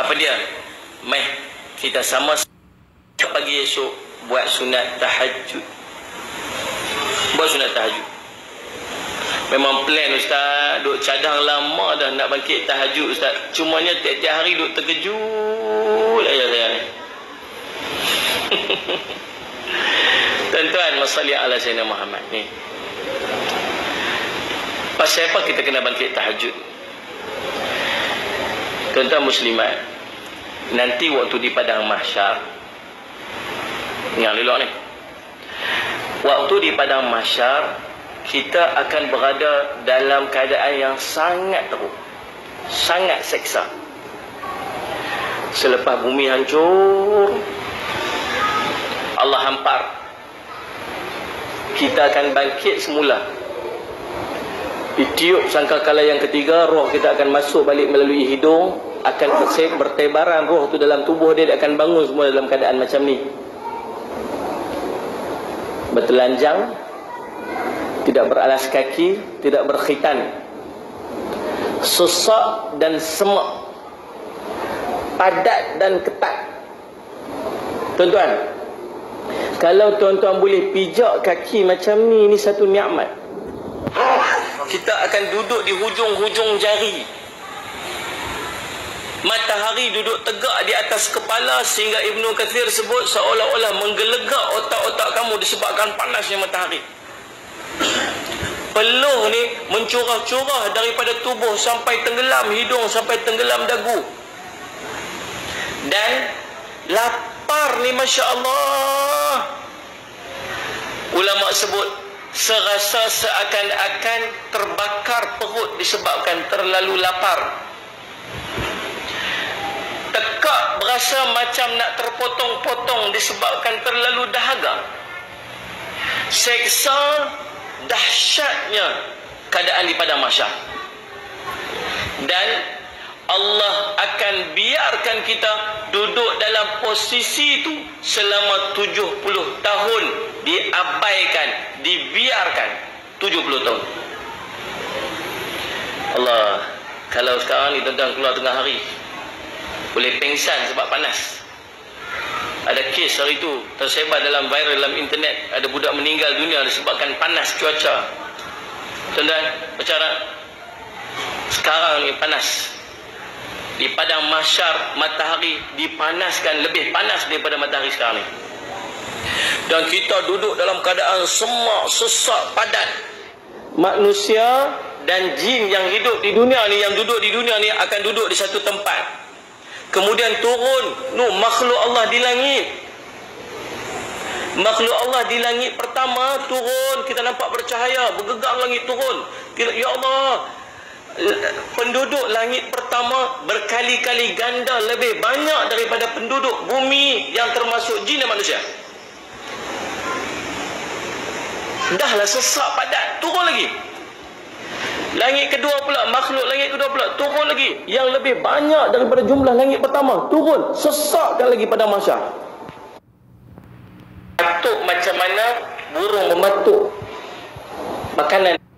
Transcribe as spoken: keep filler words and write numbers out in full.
Apa dia? Meh kita sama pagi esok buat sunat tahajud. Buat sunat tahajud. Memang plan ustaz, duk cadang lama dah nak bangkit tahajud ustaz. Cumanya tiap-tiap hari duk terkejut aja saya ni. Tuan-tuan, masalli ala Sayyidina Muhammad ni. Pasal apa kita kena bangkit tahajud? Tuan-tuan muslimat, nanti waktu di padang mahsyar, ingat elok ni, waktu di padang mahsyar kita akan berada dalam keadaan yang sangat teruk, sangat seksa. Selepas bumi hancur, Allah hampar, kita akan bangkit semula. Ditiup sangkakala yang ketiga, roh kita akan masuk balik melalui hidung, akan bertebaran roh tu dalam tubuh dia, dia akan bangun semua dalam keadaan macam ni, bertelanjang, tidak beralas kaki, tidak berkhitan, sesak dan semak, padat dan ketat. Tuan-tuan, kalau tuan-tuan boleh pijak kaki macam ni, ini satu nikmat. Kita akan duduk di hujung-hujung jari. Matahari duduk tegak di atas kepala, sehingga Ibnu Katsir sebut seolah-olah menggelegak otak-otak kamu disebabkan panasnya matahari. Peluh ni mencurah-curah daripada tubuh sampai tenggelam hidung, sampai tenggelam dagu. Dan lapar ni, Masya Allah. Ulama sebut serasa seakan-akan terbakar perut disebabkan terlalu lapar. Tekak berasa macam nak terpotong-potong disebabkan terlalu dahaga. Seksa dahsyatnya keadaan di padang mahsyar. Dan Allah akan biarkan kita duduk dalam posisi itu selama tujuh puluh tahun, diabaikan, dibiarkan tujuh puluh tahun. Allah, kalau sekarang ni tuan-tuan keluar tengah hari, boleh pengsan sebab panas. Ada kes hari itu tersebar dalam viral dalam internet, ada budak meninggal dunia disebabkan panas cuaca. Tuan-tuan, macam mana? Sekarang ni panas. Di padang mahsyar matahari dipanaskan, lebih panas daripada matahari sekarang ni. Dan kita duduk dalam keadaan semak, sesak, padat. Manusia dan jin yang hidup di dunia ni, yang duduk di dunia ni akan duduk di satu tempat. Kemudian turun nu makhluk Allah di langit. Makhluk Allah di langit pertama turun, kita nampak bercahaya, bergegar langit turun. Ya Allah, penduduk langit pertama berkali-kali ganda lebih banyak daripada penduduk bumi yang termasuk jin dan manusia. Dahlah sesak padat, turun lagi. Langit kedua pula, makhluk langit kedua pula turun lagi, yang lebih banyak daripada jumlah langit pertama, turun, sesakkan lagi pada mahsyar. Matuk macam mana burung mematuk makanan.